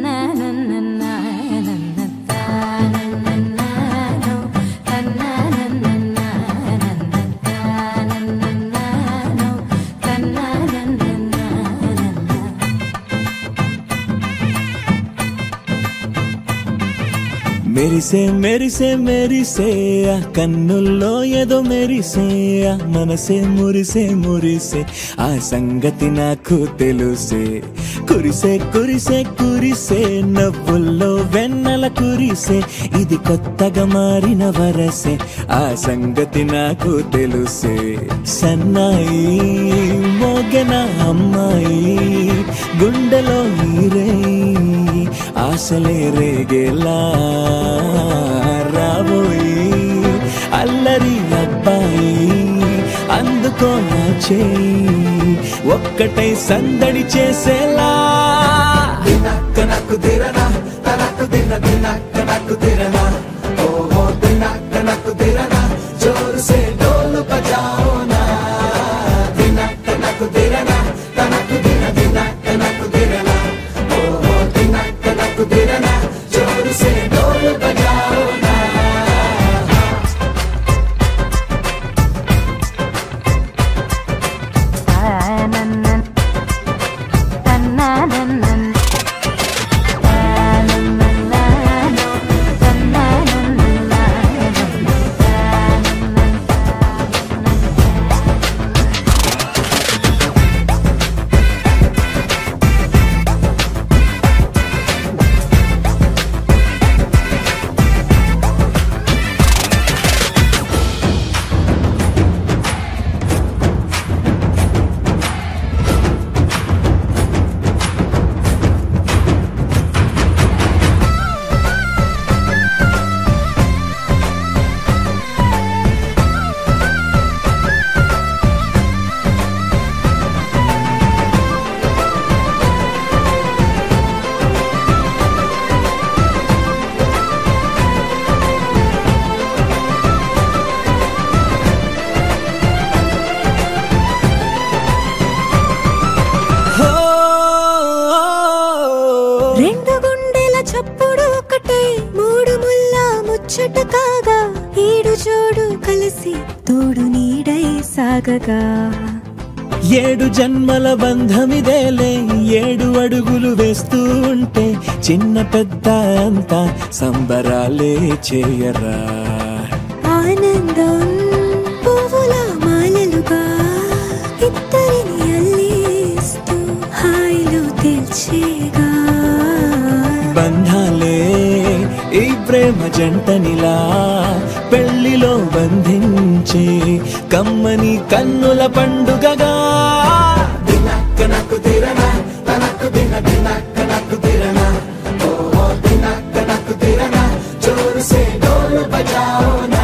మెరిసే మెరిసే మెరిసే ఆ కన్నుల్లో ఏదో మెరిసే ఆ మనసే మురిసే మురిసే ఆ సంగతి నాకు తెలుసే కురిసే కురిసే కురిసే నవ్వుల్లో వెన్నెల కురిసే ఇది కొత్తగా మారిన వరసే ఆ సంగతి నాకు తెలుసే సన్నాయి మోగన అమ్మాయి గుండెలో ఈరే ఆశలే రేగేలా రాబోయి అల్లరి అబ్బాయి అందుకో నా చేయి ఒక్కటై సందడి చేసేలా దినక్క నాకు దిరనా తనకు దిన దినక్క నాకు దిరనా ఓహో దినక్క నాకు దిరనా జోరు సే డోలు బజాओ నా దినక్క నాకు దిరనా తనకు దిన దినక్క నాకు దిరనా ఓహో దినక్క నాకు దిరనా జోరు సే డోలు బజాओ నా కాగా ఏడు జోడు కలిసి తోడు నీడై సాగగా ఏడు జన్మల బంధమిదేలే ఏడు అడుగులు వేస్తూ ఉంటే చిన్న పెద్ద అంతా సంబరాలే చేయరా ఆనందం పువ్వుల మాలలుగా ఇద్దరిని అల్లేస్తూ హాయిలో తెల్చేగా బంధాలే ఈ ప్రేమ జంటనిలా పెళ్లిలో బంధించి కమ్మని కన్నుల పండుగగా దినక్క నాకు దిరనా తనకు దిన దినక్క నాకు దిరనా ఓహో దినక్క నాకు దిరనా జోరు సే డోలు బజాओ నా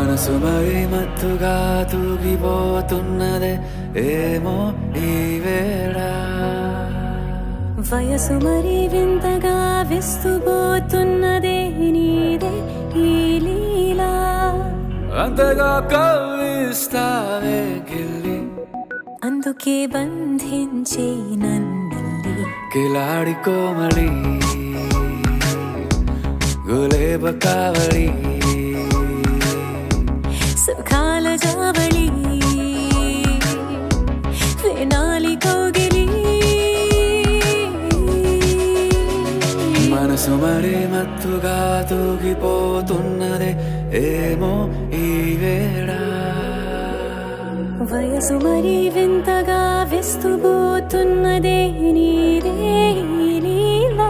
మనసు మరి మత్తుగా తూగిపోతున్నదే ఏమో ఈ వేళ వయసు మరి వింతగా విస్తుపోతున్నదే నీదే ఈ లీలా అంతగా కవ్విస్తావే గిల్లి అందుకే బంధించే నన్ను కిలాడి కోమలి గులేబ కావలి సుఖాల జావళి వేనాలి కౌగిలి మనసు మరి మత్తుగా తూగిపోతున్నదే ఏమో ఈ వేళ వయసు మరి వింతగా విస్తుపోతున్నదే నీదే ఈ లీలా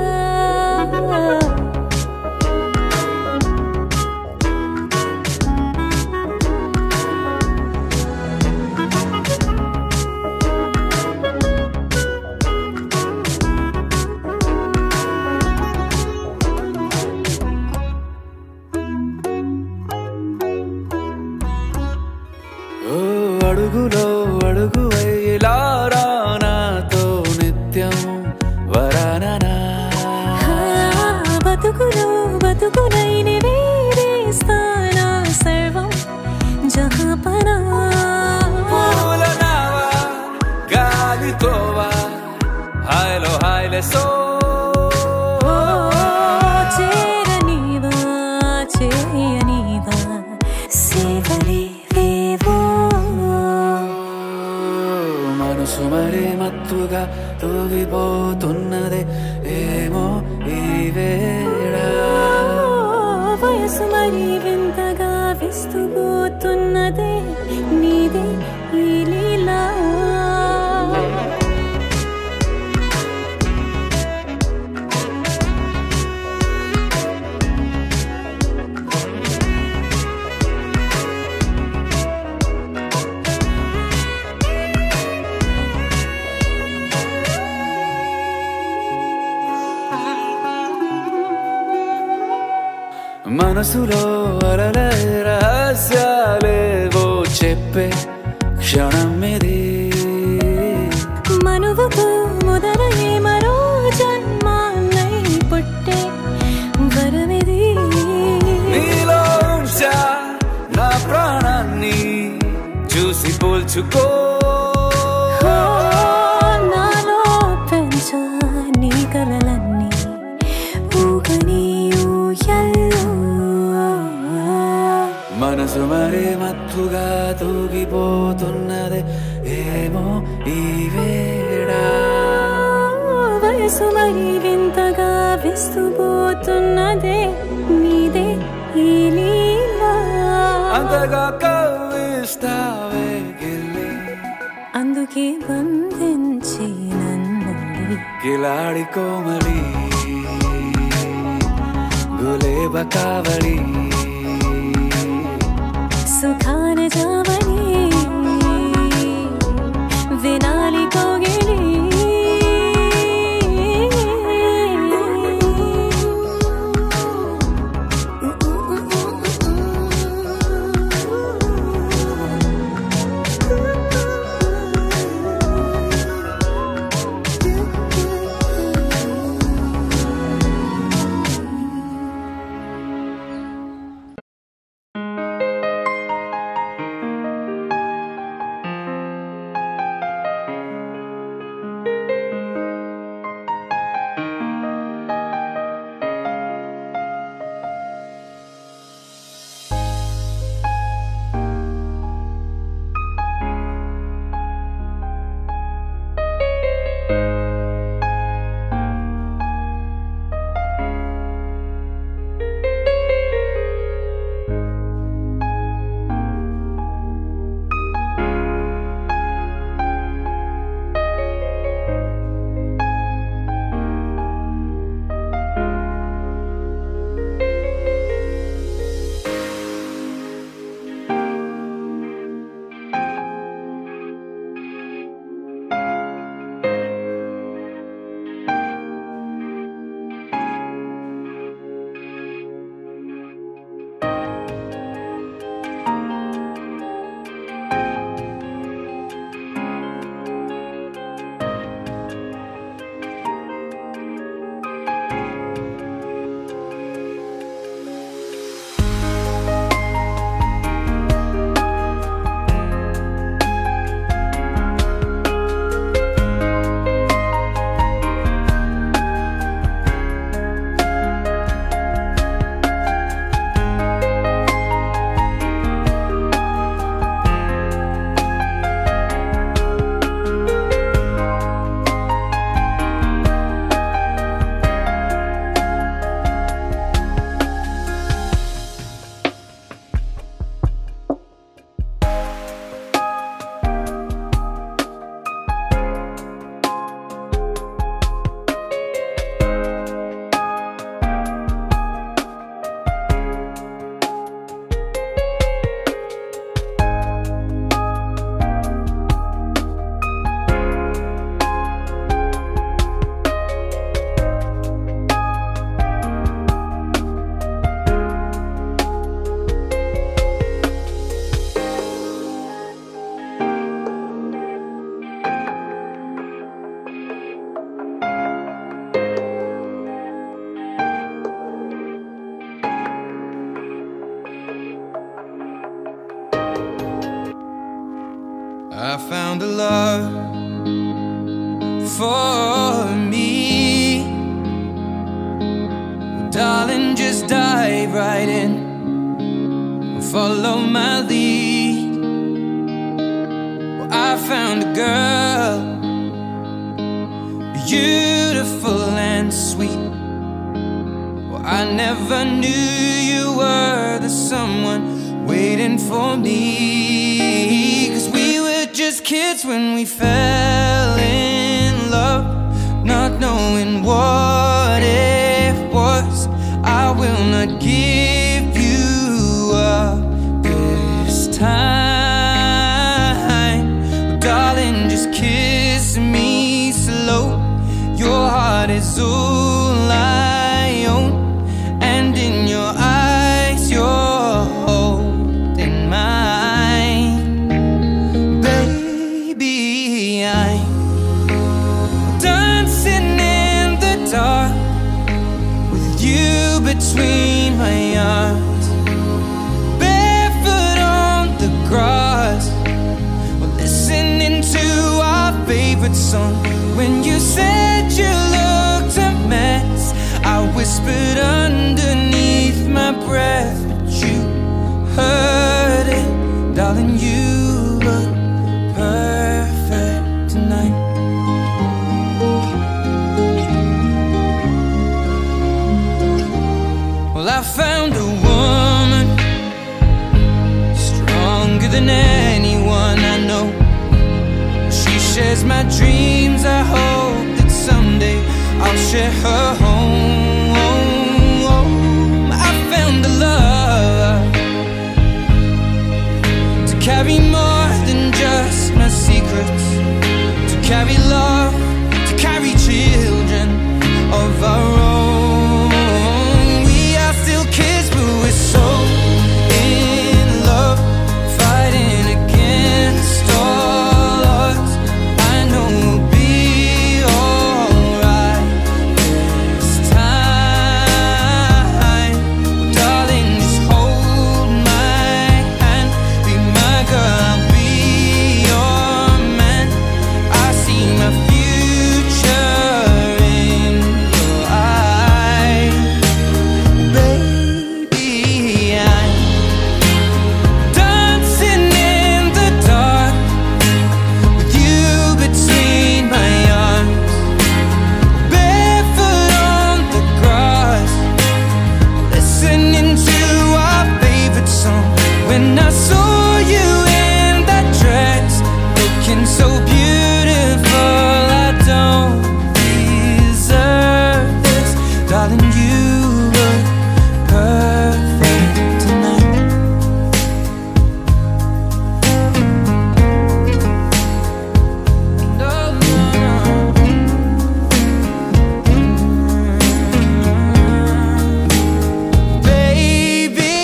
అడుగులో అడుగు వేయలారా నాతో నిత్యం వరాననా బతుకులో బతుకులైన వేరేస్తానా సర్వం జహాపనా పూలనావా గాలితోవా హాయ్లో హాయ్లే సో చేరనీవా చేయనీవా సేవలే మనసు మరి మత్తుగా తూగిపోతున్నదే ఏమో ఈ వేళ వయసు మరి వింతగా విస్తుపోతున్నదే నీదే ఈ లీలా మనసులో అలలే రహస్యాలేవో చెప్పే క్షణం ఇది మనువుతో మొదలయ్యే మరో జన్మాన్నై పుట్టే వరమిది నీలో ఉంచా నా ప్రాణాన్ని చూసి పోల్చుకో నాలో పెంచా నీ కలలన్నీ ఊగని మనసు మరి మత్తుగా తూగిపోతున్నదే ఏమో ఈ వేళ వయసు మరి వింతగా విస్తుపోతున్నదే నీదే ఈ లీలా అంతగా కవ్విస్తావే గిల్లి అందుకే బంధించి నన్ను కిలాడి కోమలి గులేబ కావలి సుఖాన జావని వినాలి కౌగిలి I found a love for me. Darling, just dive right in, follow my lead. Well, I found a girl, beautiful and sweet. Well, I never knew you were the someone waiting for me. 'Cause we were just kids when we fell in love, not knowing what it was. I will not give you up this time. Darling, just kiss me slow. Your heart is all I own, and in your eyes you're holding mine. Baby, I'm dancing in the dark with you between my arms, barefoot on the grass. We're listening to our favorite song. When you said you looked a mess, I whispered underneath my breath, but you heard it. Darling, you look perfect tonight. Well, I found a woman stronger than anyone I know. She shares my dreams. I hope that someday I'll share her home. I found a love to carry more than just my secrets, to carry love, to carry children of our own. We are still kids, but we're so in love, fighting against all odds. I know we'll be alright this time. Darling, just hold my hand, be my girl, I'll be your man. I see my future in your eyes. Baby, I'm dancing in the dark with you between my arms, barefoot on the grass, listening to our favorite song. When I saw you in that dress, looking so beautiful, I don't deserve this. Darling, you look perfect tonight. No, no, no. Baby,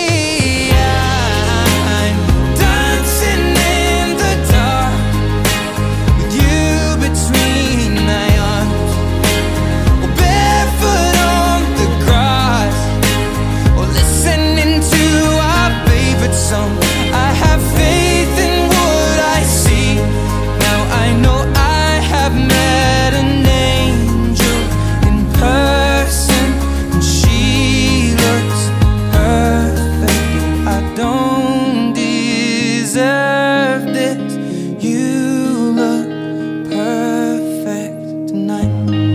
I'm dancing in the dark with you between my arms, or barefoot on the grass, or listening to our favorite song. I have faith in what I see. Now I know I have met an angel in person, and she looks perfect. I don't deserve this. You look perfect tonight.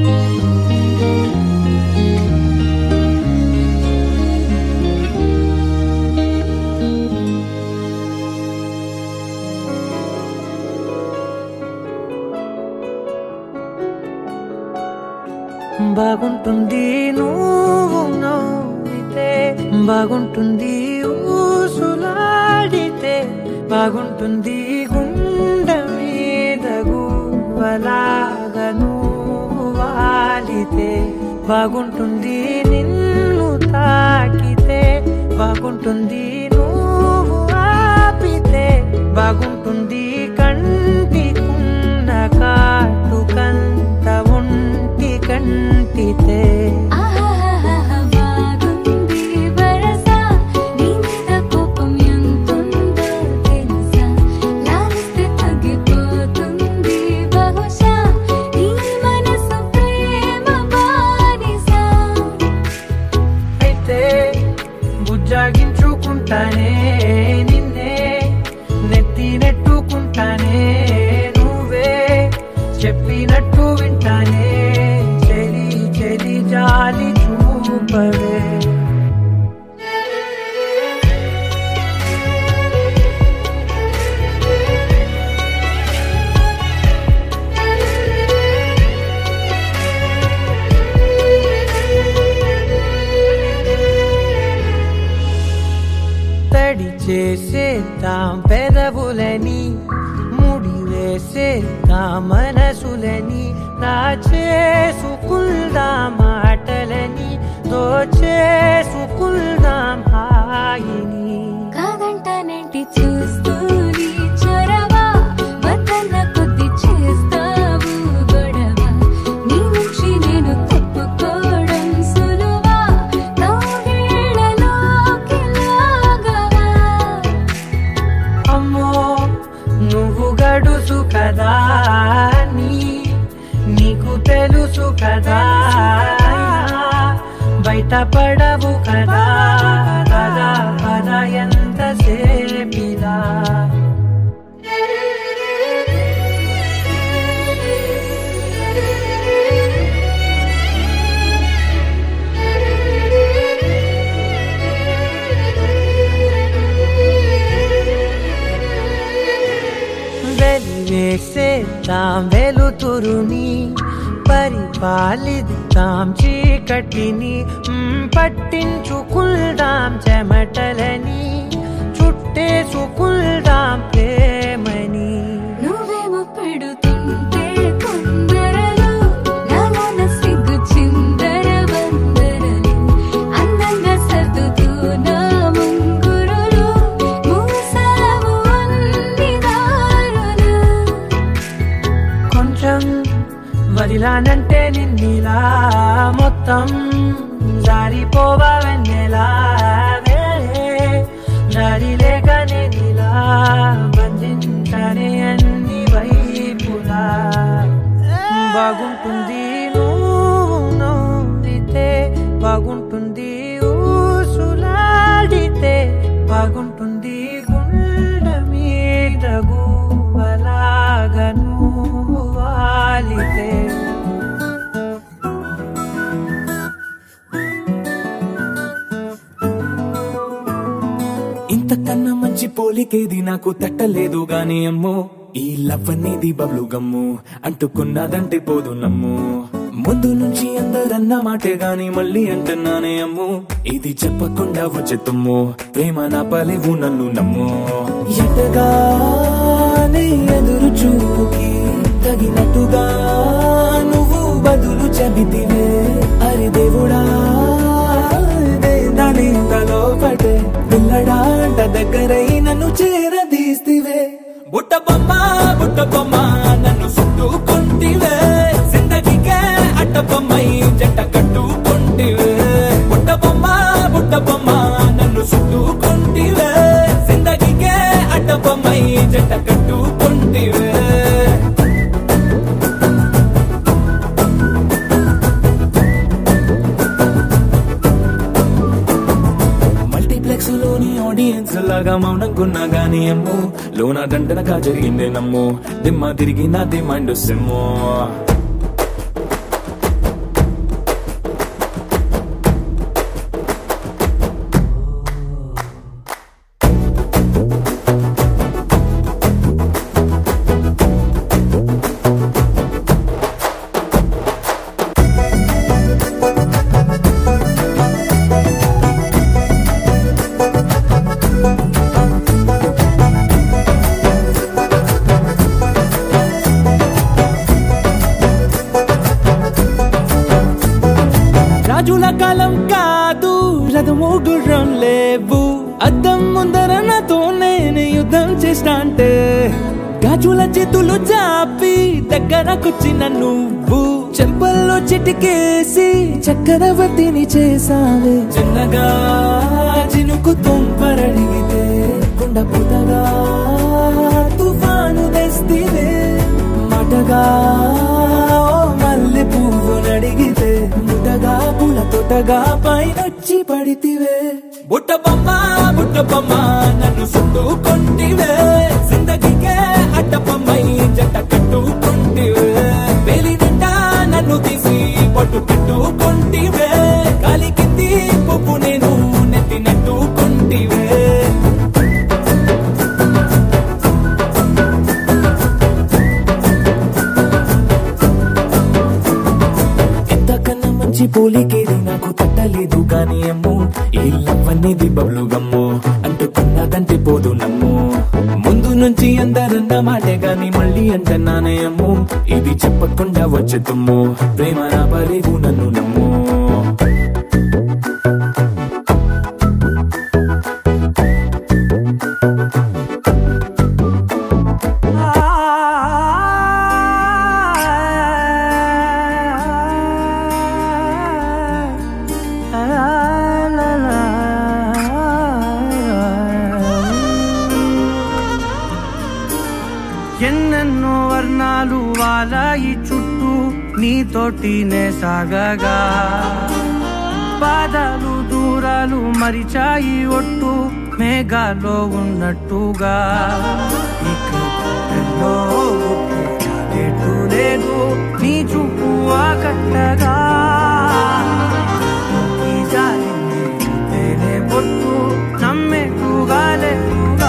బాగుంటుంది నువ్వు నవ్వితే, బాగుంటుంది ఊసులాడితే, బాగుంటుంది గుండె మీద గువ్వలాగా నువ్వు వాలితే, బాగుంటుంది నిన్ను తాకితే, బాగుంటుంది నువ్వు ఆపితే, బాగుంటుంది కంటికున్న కాటుకంత ఒంటి కంటితే. బాగుంది వరస, నీ మీద కోపం ఎంతుందో తెలుసా, లాగిస్తే తగ్గిపో జాగించుకుంటానే నిన్నే నెత్తి నెట్టుకుంటానే నువ్వే చెప్పినట్టు వింటానే చెలి చెలి జాలి చూపవే తడి చేసేద్దాం పెదవులని ముడి వేసేద్దాం మనసులని దాచేసుకుందాం మాటలని దోచేసుకుందాం హాయిని కాదంటానేంటి చూస్తూని చొరవా వద్దన్న కొద్ది చేస్తావు గొడవ నీ నుంచి నేను తప్పుకోవడం సులువా నవ్వేళ్ళలోకి లాగవా అమ్మో నువ్వు గడుసు కదా నీకు తెలుసు కదా బయట పడవు కదా కదా కదా ఎంత సేపిదా వెలివేసేద్దాం వెలుతురుని పరిపాలిద్దాం చీకటిని పట్టించుకుందాం చెమటలని చుట్టేసుకుందాం ప్రేమని నువ్వేమో పెడుతుంటే కొందరలు నాలోన సిగ్గు చిందర వందరలు అందంగా సర్దుతూ నా ముంగురులు మూసావు అన్ని దారులు కొంచెం వదిలానంటే నిన్నిలా మొత్తం జారిపోవా వెన్నెలా దారి లేక నేనిలా బంధించనే అన్ని వైపులా బాగుంటుంది నువ్వు నవ్వితే బాగుంటుంది ఊసులాడితే బాగుంటుంది గుండె మీద గువ్వలాగా నువ్వు వాలితే ఇంతకన్నా మంచి పోలికేది నాకు తట్టలేదు గాని అమ్మో ఈ లవ్ అనేది బబ్లు గమ్ము అంటుకున్నదంటే పోదు నమ్ము ముందు నుంచి అందరన్న మాటే గాని మళ్ళీ అంటున్నానే అమ్ము ఇది చెప్పకుండా వచ్చే తుమ్ము ప్రేమ నా పలేవు నన్ను నమ్ము ఎటగానే ఎదురు చూకి తగినట్టుగా నువ్వు బదులు చెబితివే అరి దేవుడా దాని తలో పటే పిల్లడాంట దగ్గరై నన్ను చేరదీస్తివే బుట్ట బొమ్మ నన్ను చుట్టుకుంటివే జిందగీకే అట్ట బొమ్మై జంట కట్టుకుంటివే బుట్ట బొమ్మ నన్ను చుట్టుకుంటివే జిందగీకే అట్ట బొమ్మై జంట కట్టుకుంటివే లోని ఆడియన్స్ లాగా మౌనంకున్నా గానీ అమ్ము లోన దండనగా జరిగిందే నమ్ము దిమ్మ తిరిగి నా దిమ్మండు సిమ్ము రాజుల కాలం కాదు రథము గుర్రం లేవు అద్దం ముందర నాతో నేను యుద్ధం చేస్తా అంటే గాజుల చేతులు చాపి దగ్గరకొచ్చిన నువ్వు చెంపల్లో చిటికేసి చక్రవర్తిని చేసావే చిన్నగా చినుకు తుంపరడిగితే కుండ పుటగా తుఫాను తెస్తివే మాటగా మల్లె పువ్వు నడిగితే ముటగా పుల తోటగా పైనొచ్చి పడితివే బుట్ట బొమ్మ నన్ను చుట్టుకొంటివే జిందగీకే అడ్డపమ్మై జంట కట్టుకొంటివే వేలి నిండా నన్ను తీసి పట్టు పెట్టుకొంటివే కాలి కింది పువ్వు నేను నెత్తినట్టుకొంటివే పోలికేది నాకు తట్టలేదు కానీ అమ్ము ఈ లవ్ అనేది బబ్లు గమ్ము అంటుకున్నదంటే పోదు నమ్ము ముందు నుంచి అందరన్న మాటే గాని మళ్ళీ అంటున్నానే అమ్ము ఇది చెప్పకుండా వచ్చే తుమ్ము ప్రేమ నా పరేగు నన్ను నమ్ము ఎన్నెన్నో వర్ణాలు వాలాయి చుట్టూ నీతోటినే సాగగా పాదాలు దూరాలు మరిచాయి ఒట్టు మేఘాలో ఉన్నట్టుగా ఇక లేదు నీ చూపు ఆకట్టగా ఈ జాలినే పొట్టు నమ్మేట్టుగా లేదుగా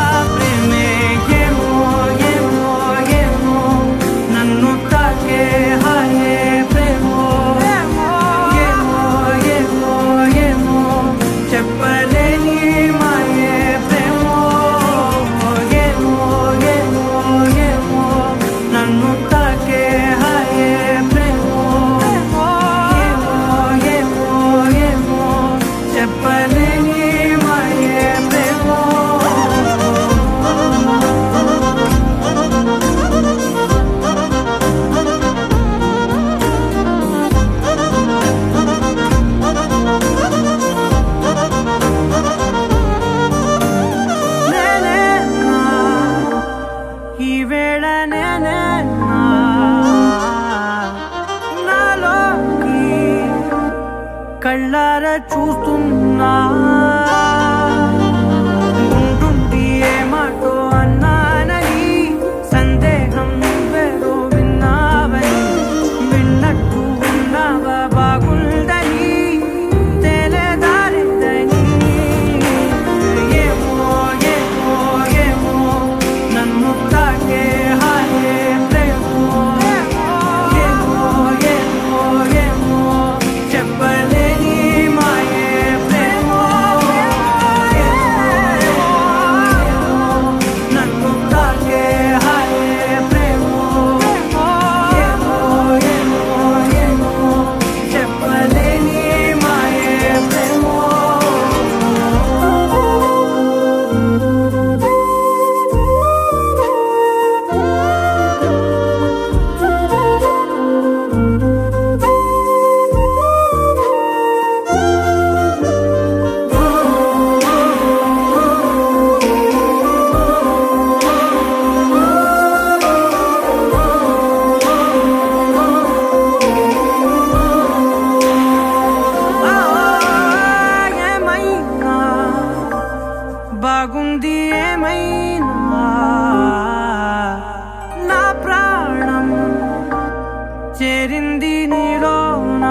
కళ్ళారా చూస్తున్నా ఉంటుండి ఏ మాటో అన్నానని సందేహం నువ్వేదో విన్నావని విన్నట్టు ఉన్నావా బాగుందని తెలియదారిద్దని ఏమో ఏమో ఏమో నన్ను తాకే హాయే ప్రేమో ఏమో ఏమో ఏమో చెప్పలే బాగుంది ఏమైనా నా ప్రాణం చేరింది నీలోనా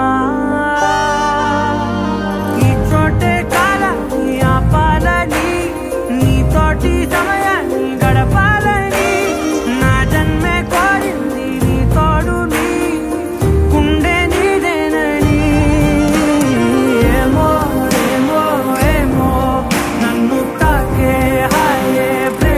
ఈ చోటే కాలాన్ని ఆపాలని నీతోటి సమయాన్ని గడపాలని నా జన్మే కోరింది నీ తోడుని గుండె నీదేనని ఏమో ఏమో ఏమో నన్ను తాకే హాయే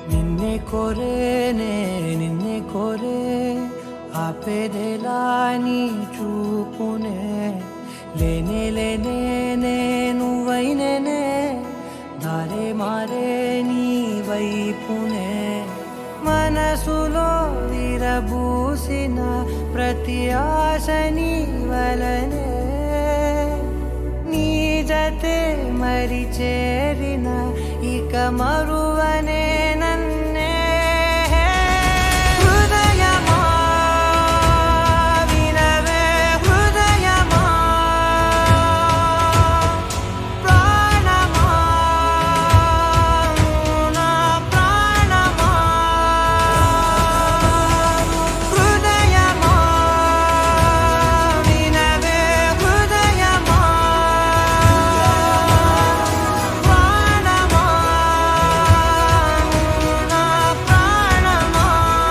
నిన్నే కోరేనే నిన్నే కోరే ఆపేదేలా నీ చూపునే లేనే లేనే నువ్వైనేనే దారే మారే నీ వైపునే మనసులో విరబూసిన ప్రతి ఆశ నీ వలనే నీ జతే మరి చేరిన ఇక మరువనే నన్నే హృదయమా వినవే హృదయమా ప్రాణమా నా ప్రాణమా హృదయమా వినవే హృదయమా ప్రాణమా నా ప్రాణమా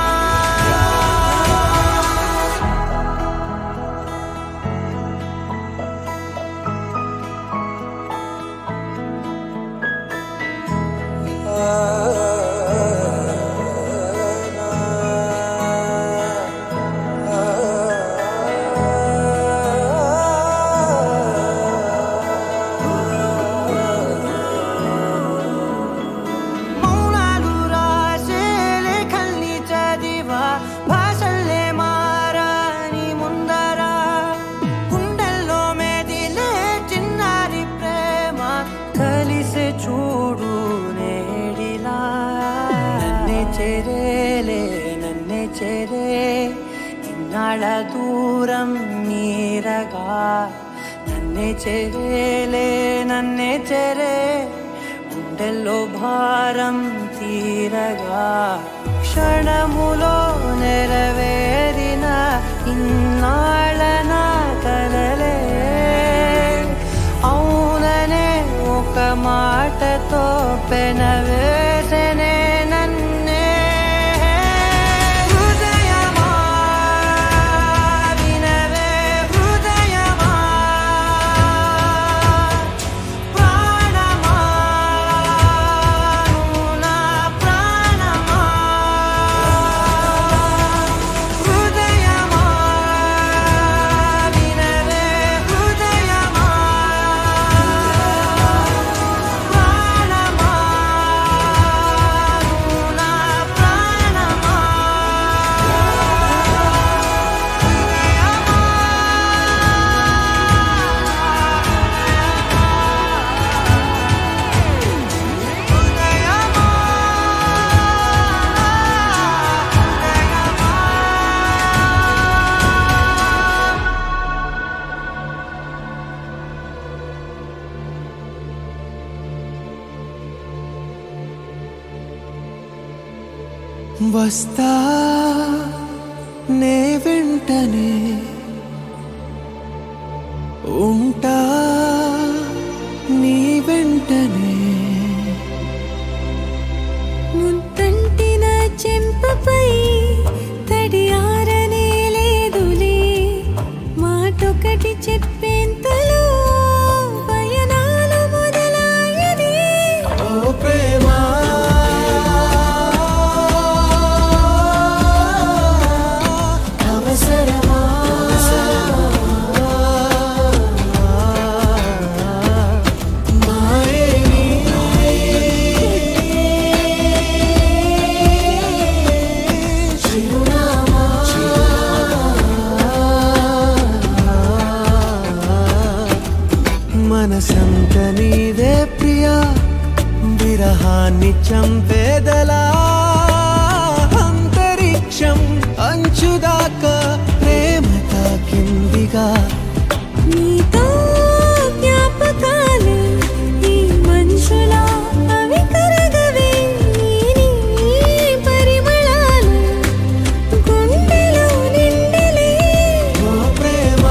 మౌనాలు రాసే లేఖల్ని చదివా భాషల్లే మారాని ముందర గుండెల్లో మెదిలే చిన్నారి ప్రేమ కలిసే చూడు నేడిలా నన్నే చేరేలే నన్నే చేరే ఇన్నాళ్ళ దూరం మీరగా నన్నే చేరేలే నన్నే చేరే గుండెల్లో భారం తీరగా క్షణములో నెరవేరిన ఇన్నాళ్ళ నా కలలే అవుననే ఒక మాటతో పెనవేసనే నన్నే హృదయమా వినవే హృదయమా ప్రాణమా నా ప్రాణమా హృదయమా వినవే హృదయమా ప్రాణమా నా ప్రాణమా వస్తా నే వెంటనే ఉంటా నీ వెంటనే ముద్దంటిన చెంపపై తడియారనే లేదులే మాటొకటి చెప్పేంతలో పయనాలు మొదలాయని ఓ ప్రేమ అవసరమా మాయేని చిరునామా మనసంత నీదే ప్రియా విరహాన్ని చంపేదలా అంతరిక్షం అంచుదాకా ప్రేమ తాకిందిగా నీతో జ్ఞాపకాలు ఈ మనుషులా అవి కరగవే నీ పరిమళాలు గుండెలో నిండలే ఓ ప్రేమ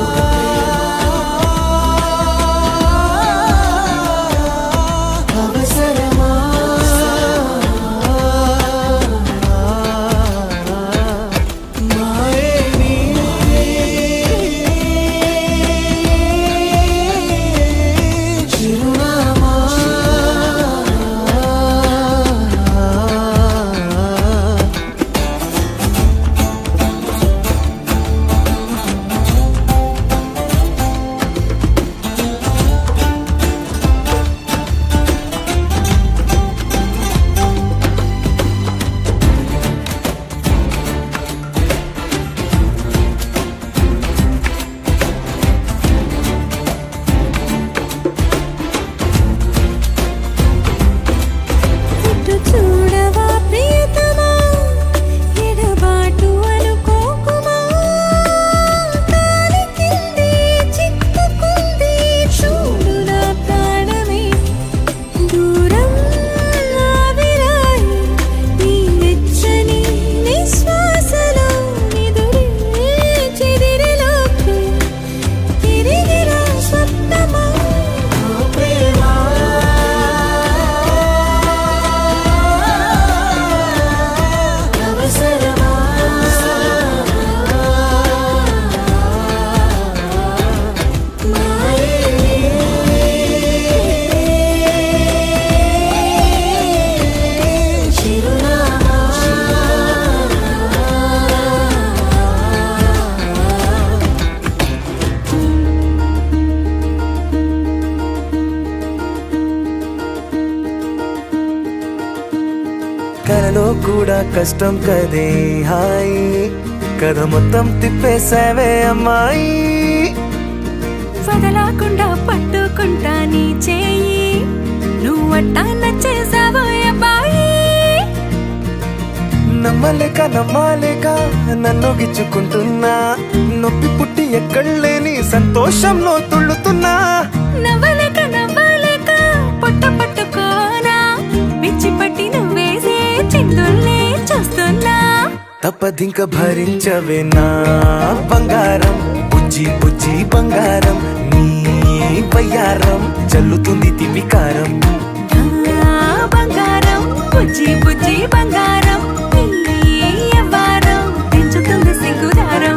అవసరమా మాయేని కలలో కూడా కష్టం కదే హాయి కథ మొత్తం తిప్పేసావే అమ్మాయి వదలకుండా పట్టుకుంటా నీ చేయి నువ్వట్టా నచ్చేసావో అబ్బాయి నమ్మలేక నన్ను గిచ్చుకుంటున్నా నొప్పి పుట్టి ఎక్కడలేని సంతోషంలో తుళ్ళుతున్నా నవ్వలేక పొట్ట పట్టుకోనా పిచ్చి పట్టి నువ్వేసే చిందుల్ని చూస్తున్నా తప్పదింక భరించవే నా బంగారం బుజ్జి బుజ్జి బంగారం నీ వయ్యారం చల్లుతుంది తిమికారం బంగారం బుజ్జి బుజ్జి బంగారం నీ యవ్వారం పెంచుతుంది సిగ్గుదారం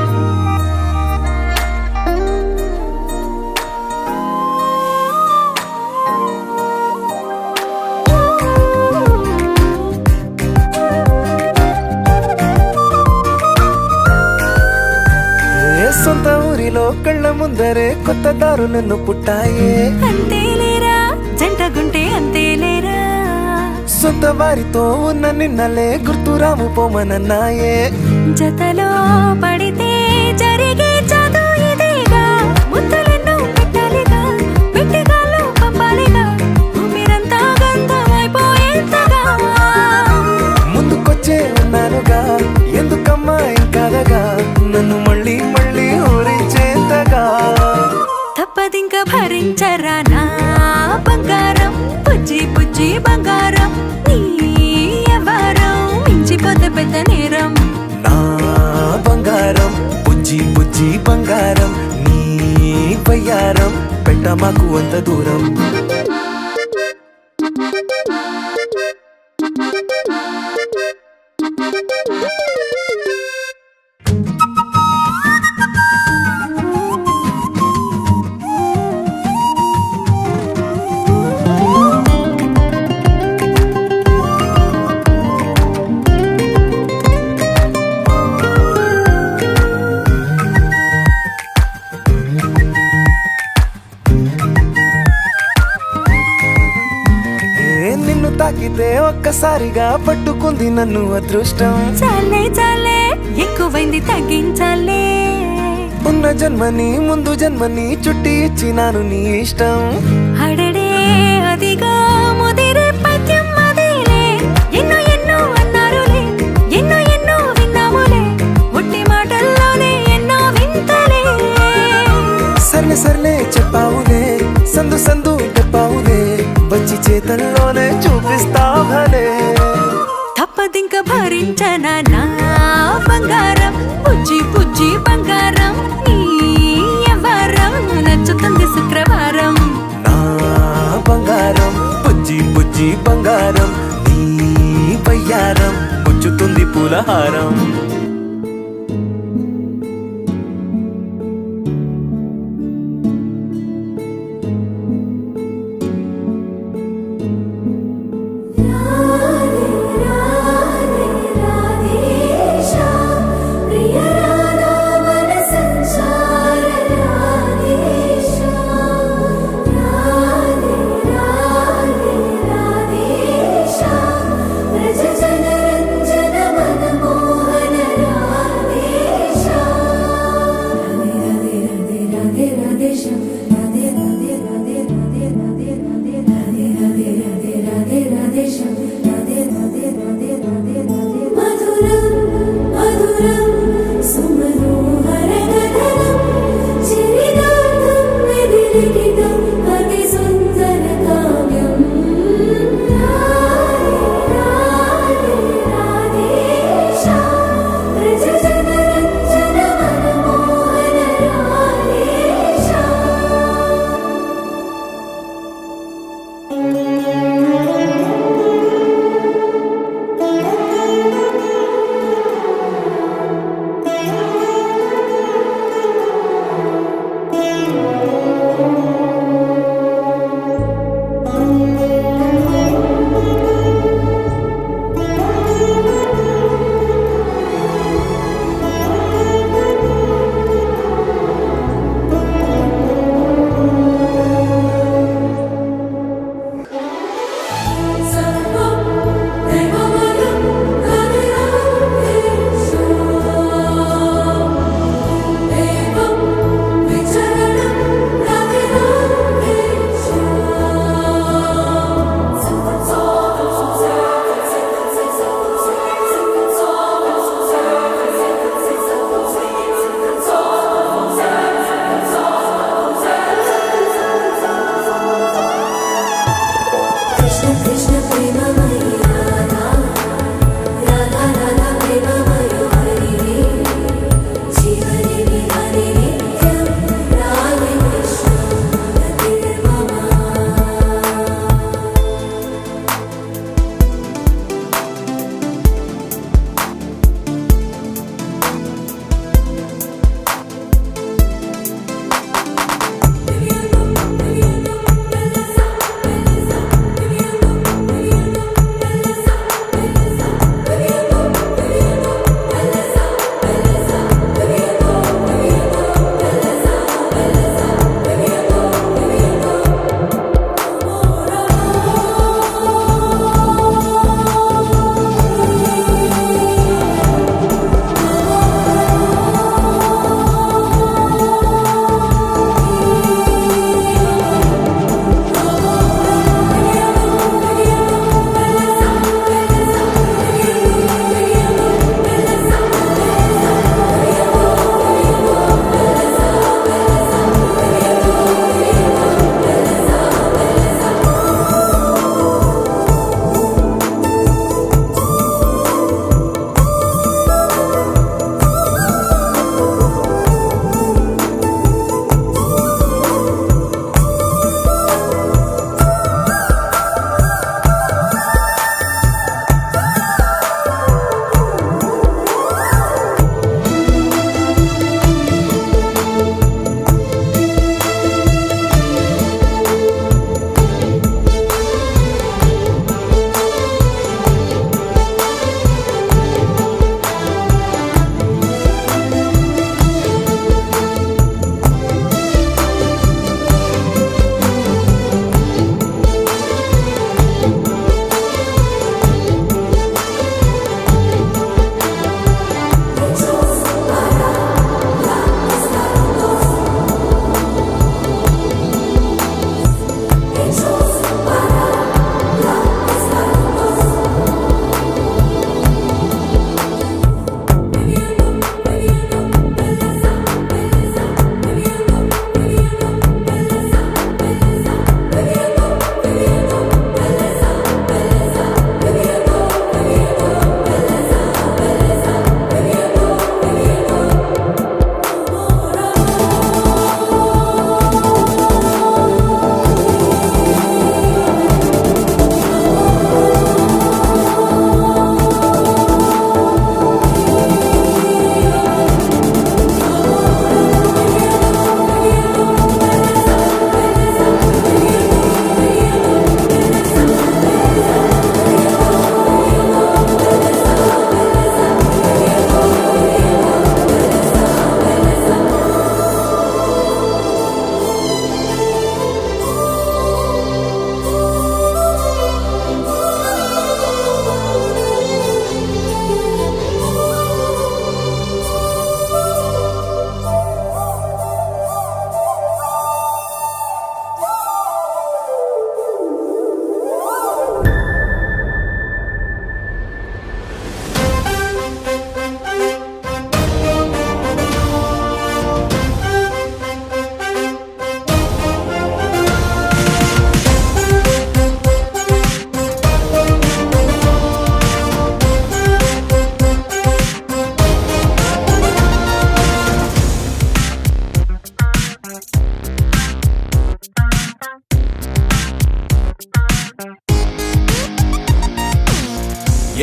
సొంత ఊరిలో కళ్ళ ముందరే కొత్త దారులను పుట్టాయే అంతేలేరా జంటగుంటే అంతేలేరా సొంత వారితో ఉన్న నిన్నలే గుర్తురాము పోమనన్నాయే జతలో పడితే జరిగే చదువు ఇదేగా ముద్దలెన్నో పెట్టాలిగా పెట్టిగాల్లో పంపాలిగా మీరంతా గంతమైపోయేంతగా ముందుకొచ్చే ఉన్నానుగా ఎందుకమ్మా ఇంకాదగా నన్ను మళ్ళీ ఊరించేంతగా తప్పదింక భరించరా నా బంగారం బుజ్జి బుజ్జి బంగారం నీ యవ్వారం మించిపోతే పెద్ద నేరం నా బంగారం బుజ్జి బుజ్జి బంగారం నీ వయ్యారం పెట్ట మాకు అంత దూరం నిన్ను తాకితే ఒక్కసారిగా పట్టుకుంది నన్ను అదృష్టం చాలే ఎక్కువైంది తగ్గించాలే ఉన్న జన్మని ముందు జన్మని చుట్టి ఇచ్చినాను నీ ఇష్టం అడడే అదిగా ముదిరే పద్యం అదేలే ఎన్నో అన్నారులే ఎన్నో విన్నాములే ఒట్టి మాటల్లోనే ఎన్నో వింతలే సర్లే చెప్పావులే సందు చెప్పావులే వచ్చి చేతల్లోనే చూపిస్తావలే తప్పదింక భరించనా నా బంగారం బుజ్జి బుజ్జి బంగారం నీ యవ్వారం నచ్చుతుంది శుక్రవారం నా బంగారం బుజ్జి బుజ్జి బంగారం నీ వయ్యారం పుచ్చుతుంది పూలహారం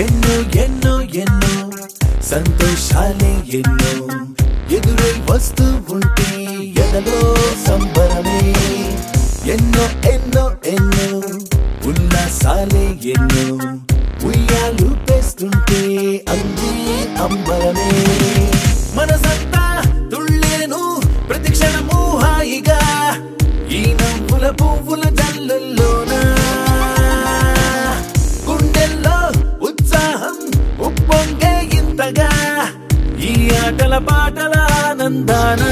ఎన్నో ఎన్నో ఎన్నో సంతోషాలే ఎన్నో ఎదురై వస్తూ ఉంటే ఎదలో సంబరమే ఎన్నో ఎన్నో ఎన్నో ఉల్లాసాలే ఎన్నో ఉయ్యాలు పేస్తుంటే అందే అంబరమే మనసంతా తుళ్ళేను ప్రతి క్షణము హాయిగా ఈ నవ్వుల పువ్వుల జల్లుల్లోనా గుండెల్లో ఉత్సాహం ఉప్పొంగే ఇంతగా ఈ ఆటల పాటల ఆనందానా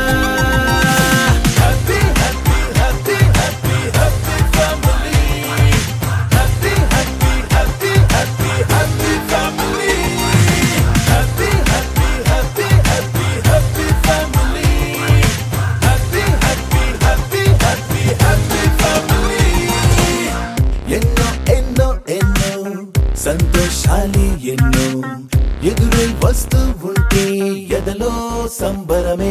సంతోషాలే ఎన్నో ఎదురై వస్తూ ఉంటే ఎదలో సంబరమే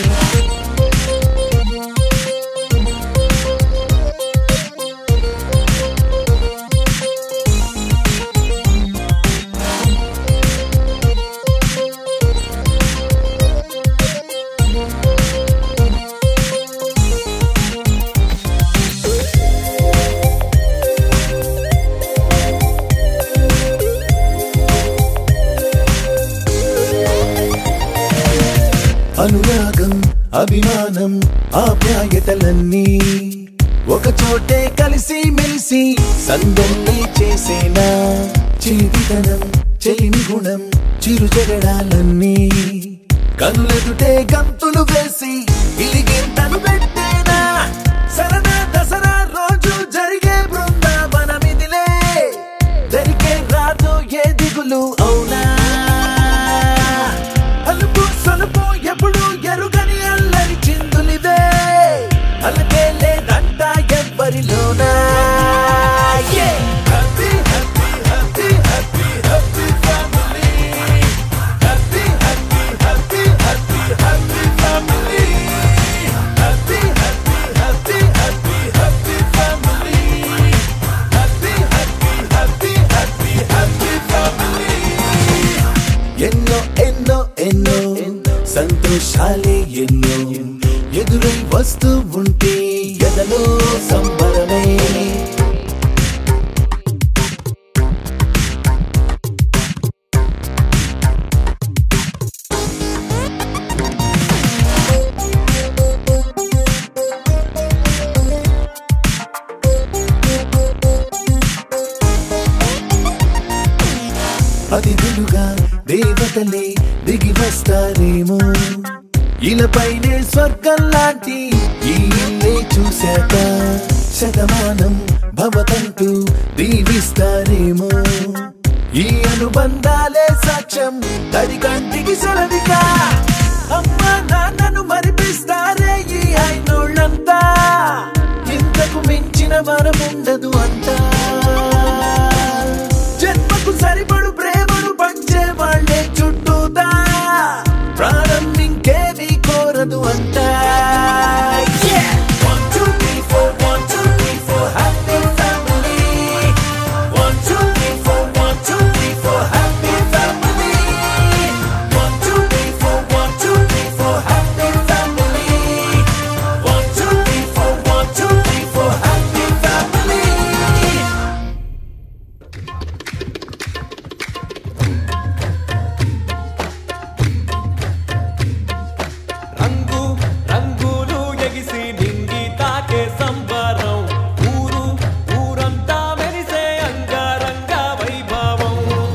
అనురాగం అభిమానం ఆప్యాయతలన్నీ ఒక చోటే కలిసి మెలిసి సందల్లి చేసేనా చిలిపితనం చెలిమి గుణం చిరు జగడాలన్నీ కనులెదుటే గంతులు వేసి ఇలిగింతలు పెట్టేనా సరదా దసరా రోజు జరిగే బృందావనమిదిలే దరికే రాదు ఏ దిగులు అవునా అలుపు సలుపు ఎప్పుడు ఎరుగని అల్లరి చిందులివే అలకే లేదంట ఎవ్వరిలోనా ఎన్నో ఎన్నో ఎన్నో సంతోషాలే ఎన్నో ఎదురై వస్తూ ఉంటే ఎదలో సంబరమే అతిథులుగా దేవతలే దిగి వస్తారేమో ఇలపైనే స్వర్గం లాంటి ఈ ఇల్లే చూశాక శతమానం భవతంటూ దీవిస్తారేమో ఈ అనుబంధాలే సాక్ష్యం తడి కంటికి సెలవిగా అమ్మ నాన్నను మరిపిస్తారే ఈ అయినోళ్ళంతా ఇంతకు మించిన వరముండదు అంతా జన్మకు సరిపడు ప్రేమను పంచే వాళ్ళే చుట్టూతా ప్రాణం ఇంకేది కోరదు అంతా 1 2 3 4 1 2 3 4 happy family 1 2 3 4 1 2 3 4 happy family 1 2 3 4 1 2 3 4 happy family 1 2 3 4 1 2 3 4 happy family రంగు రంగులు ఎగిసి నింగి తాకే సంబరం ఊరు ఊరంతా మెరిసే అంగరంగ వైభవం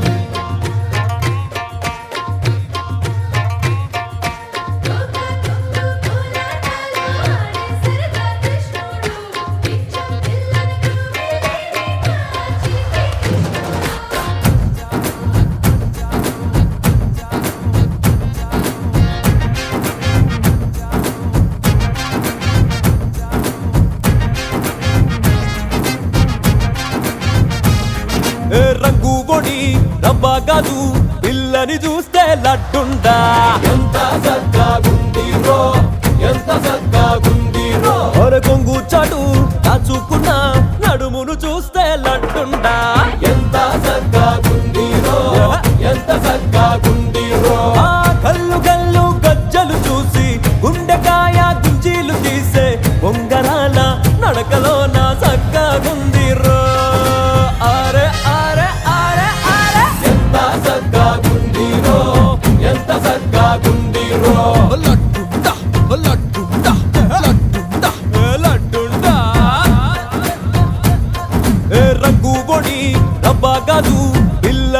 రంగు పొడి రవ్వ కాదు పిల్లని చూస్తే లడ్డుండా ఎంత చక్కగుందిరో ఎంత చక్కగుందిరో కొంగు చాటు దాచుకున్న నడుమును చూస్తే లడ్డుండా ఎంత చక్కగుందిరో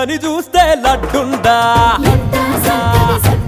పిల్లని చూస్తే లడ్డుండా ఎంత చక్కని